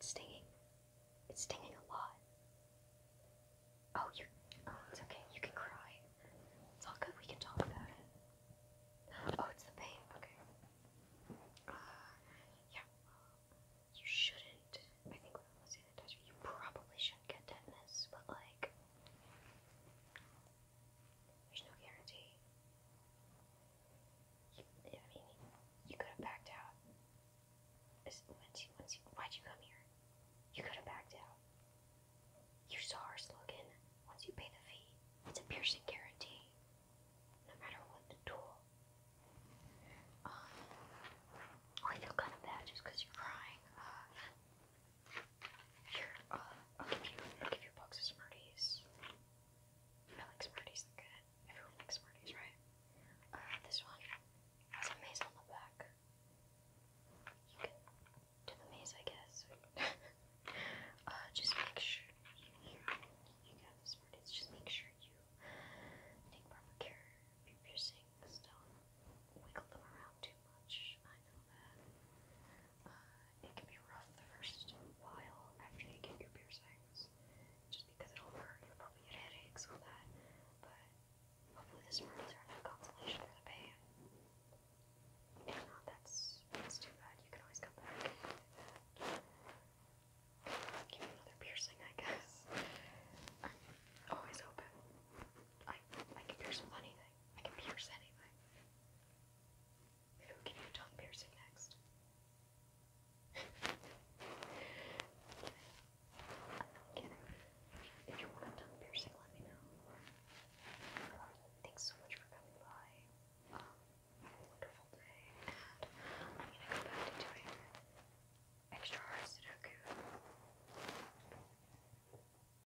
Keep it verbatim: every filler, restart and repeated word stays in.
stinging. It's stinging a lot. Oh, you. Oh, it's okay. You can cry. It's all good. We can talk about it. Oh, it's the pain. Okay. Uh, yeah. You shouldn't. I think when I was in the desert, you probably shouldn't get tetanus, but like, there's no guarantee. You, I mean, you could have backed out. Once you, once you, why'd you come here? You could have backed out. You saw our slogan. Once you pay the fee, it's a piercing guarantee.